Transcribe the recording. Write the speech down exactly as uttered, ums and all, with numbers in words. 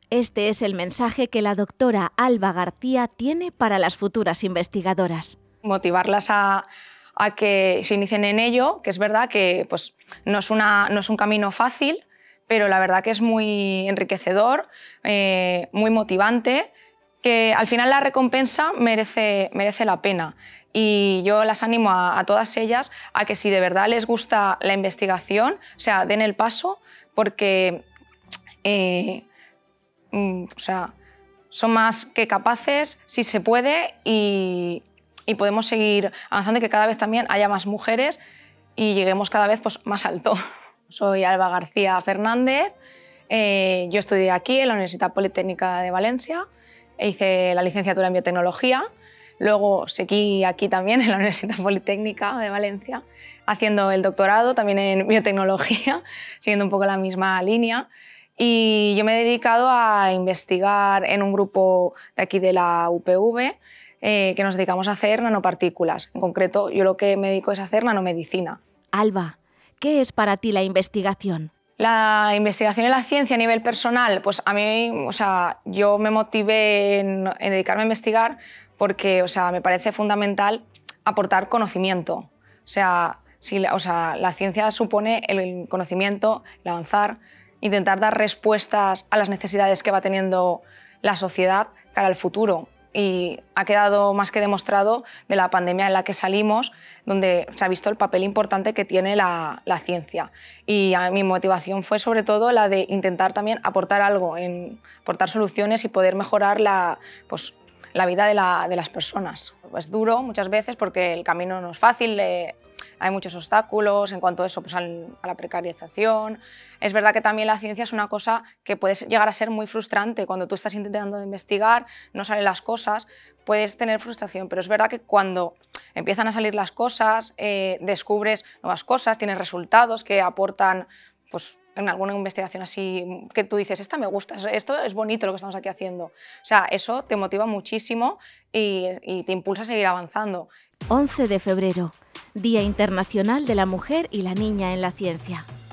Este es el mensaje que la doctora Alba García tiene para las futuras investigadoras. Motivarlas a, a que se inicien en ello, que es verdad que pues, no, es una, no es un camino fácil, pero la verdad que es muy enriquecedor, eh, muy motivante, que al final la recompensa merece, merece la pena. Y yo las animo a, a todas ellas a que si de verdad les gusta la investigación, o sea, den el paso, porque eh, mm, o sea, son más que capaces, si se puede, y, y podemos seguir avanzando y que cada vez también haya más mujeres y lleguemos cada vez pues, más alto. Soy Alba García Fernández, eh, yo estudié aquí en la Universidad Politécnica de Valencia, e hice la licenciatura en biotecnología, luego seguí aquí también en la Universidad Politécnica de Valencia haciendo el doctorado también en biotecnología, siguiendo un poco la misma línea. Y yo me he dedicado a investigar en un grupo de aquí de la U P V eh, que nos dedicamos a hacer nanopartículas. En concreto, yo lo que me dedico es a hacer nanomedicina. Alba, ¿qué es para ti la investigación? La investigación en la ciencia a nivel personal, pues a mí, o sea, yo me motivé en, en dedicarme a investigar porque, o sea, me parece fundamental aportar conocimiento. O sea, si, o sea, la ciencia supone el conocimiento, el avanzar, intentar dar respuestas a las necesidades que va teniendo la sociedad cara al futuro. Y ha quedado más que demostrado de la pandemia en la que salimos, donde se ha visto el papel importante que tiene la, la ciencia. Y a mi motivación fue sobre todo la de intentar también aportar algo, en, aportar soluciones y poder mejorar la, pues, la vida de, la, de las personas. Es duro muchas veces porque el camino no es fácil, eh, hay muchos obstáculos en cuanto a eso, pues al, a la precarización. Es verdad que también la ciencia es una cosa que puede llegar a ser muy frustrante. Cuando tú estás intentando investigar, no salen las cosas, puedes tener frustración, pero es verdad que cuando empiezan a salir las cosas, eh, descubres nuevas cosas, tienes resultados que aportan, pues, en alguna investigación así, que tú dices, esta me gusta, esto es bonito lo que estamos aquí haciendo. O sea, eso te motiva muchísimo y, y te impulsa a seguir avanzando. once de febrero, Día Internacional de la Mujer y la Niña en la Ciencia.